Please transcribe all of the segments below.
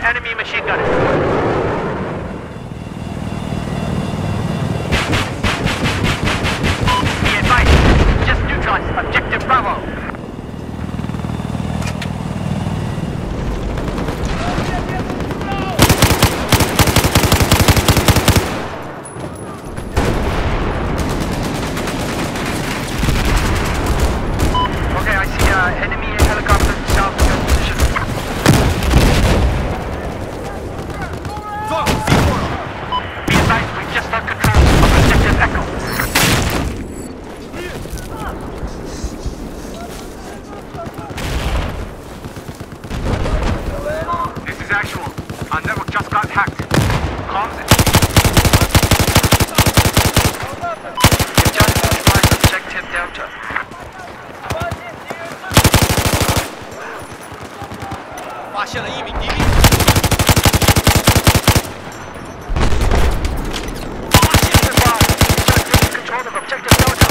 enemy machine gunner. Be advised, just neutralized objective Bravo. Okay, I see enemy helicopter south of your position. Be advised, we just lost control of objective Echo. This is actual. Our network just got hacked. Comms and you just neutralized objective Delta. Control of objective Delta.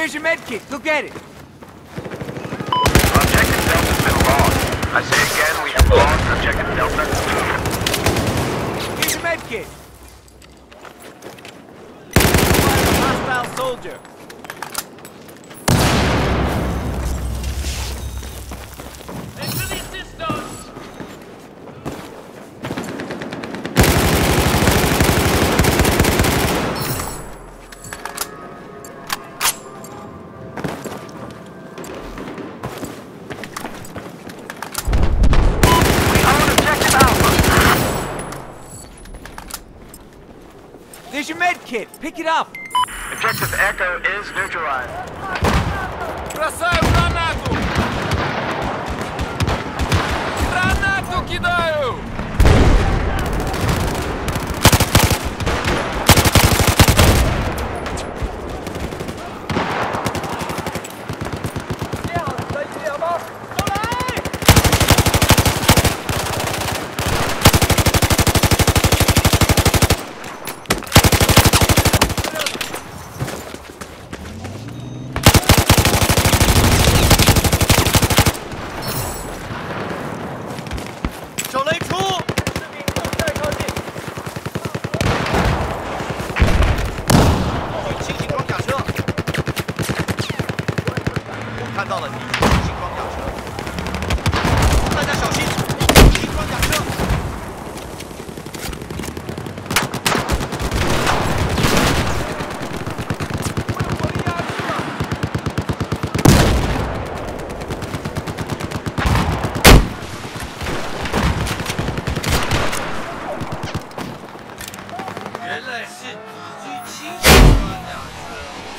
There's your med kit. Go get it. Objective Delta's been lost. I say again, we have lost Objective Delta. Here's your med kit. Hostile soldier. Into the assistance. There's your med kit. Pick it up. Objective Echo is neutralized. Бросаю гранату! Гранату кидаю! 手雷出！士兵正在靠近。轻型装甲车，我看到了敌轻型装甲车，大家小心！敌装甲车。 原来是敌军轻型装甲车。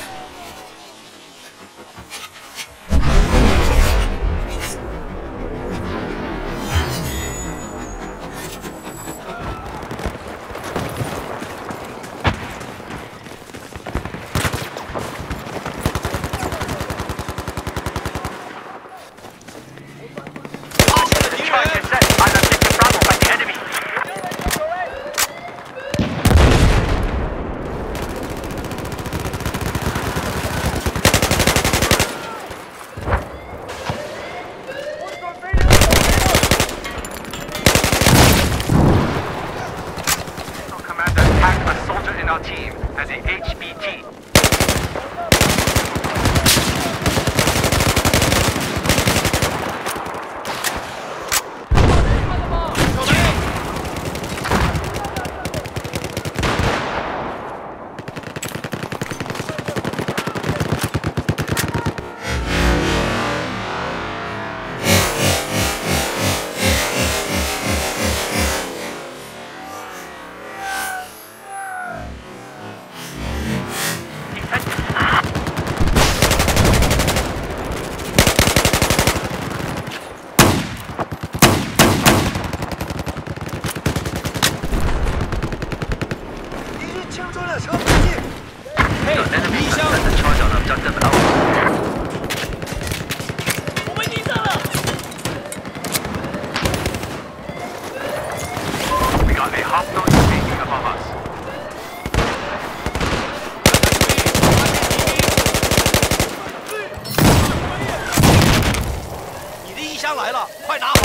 发现了敌 Try 人 to。set on Objective Bravo by the enemy. ，Commander attacked a soldier in our team as a HVT. 手雷！敌军轻装甲车附近。嘿，敌箱！ Charge on Objective Alpha. 我被敌上了。 We got a hostile UAV above us. 你的衣箱来了，快拿！